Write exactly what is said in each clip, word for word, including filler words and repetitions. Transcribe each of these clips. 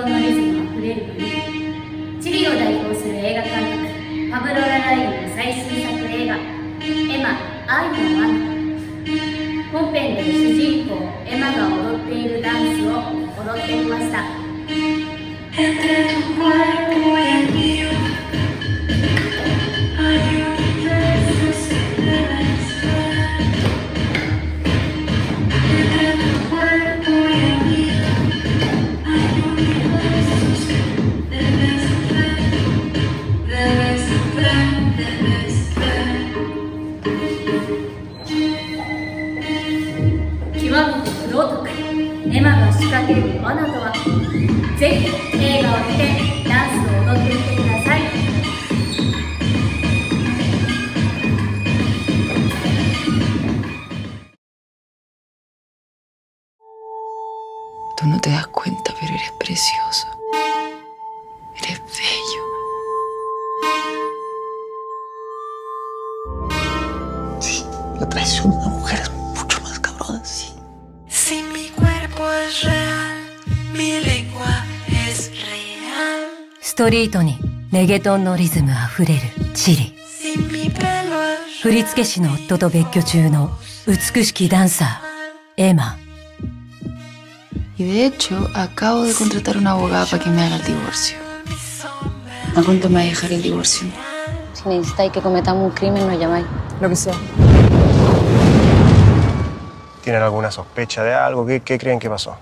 トンのリズムあふれる国、チリを代表する映画監督パブロ・ラライユの最新作映画「エマ愛のワンダ」。本編で主人公エマが踊っているダンスを踊ってみました。極めて不道徳エマが仕掛ける罠とは。ぜひ映画を見てダンスを踊ってみてください。 Tú no te das cuenta, pero eres precioso. Eres bello. Sí, la traición de una mujer es mucho más cabrón, sí. Si mi cuerpo es real, mi lengua es real. ストリートにレゲトンのリズムあふれるチリ。 Si mi pelo es 振付師の夫と別居中の美しきダンサー、エマ。 Y de hecho, acabo de contratar una abogada para que me haga el divorcio. ¿A cuánto me va a dejar el divorcio? Si necesitáis que cometamos un crimen, nos llamáis. Lo que sea. ¿Tienen alguna sospecha de algo? ¿Qué, qué creen que pasó?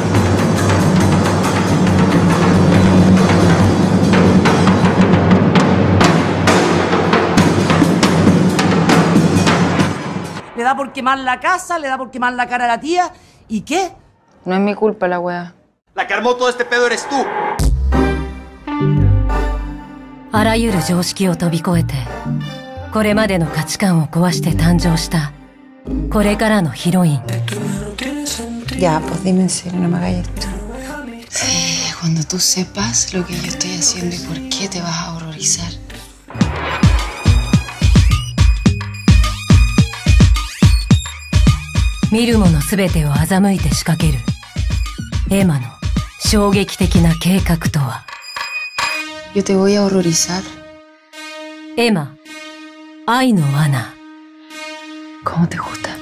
Le da por quemar la casa, le da por quemar la cara a la tía. ¿Y qué? No es mi culpa la weá. La que armó todo este pedo eres tú. あらゆる常識を飛び越えて、これまでの価値観を壊して誕生した、これからのヒロイン。 Ya, pues dime en serio, no me hagas esto. Sí, cuando tú sepas lo que yo estoy haciendo y por qué te vas a horrorizar. 見るものすべてを欺いて仕掛けるエマの衝撃的な計画とは。 Yo te voy a horrorizar. エマ、愛の罠。 ¿Cómo te gusta?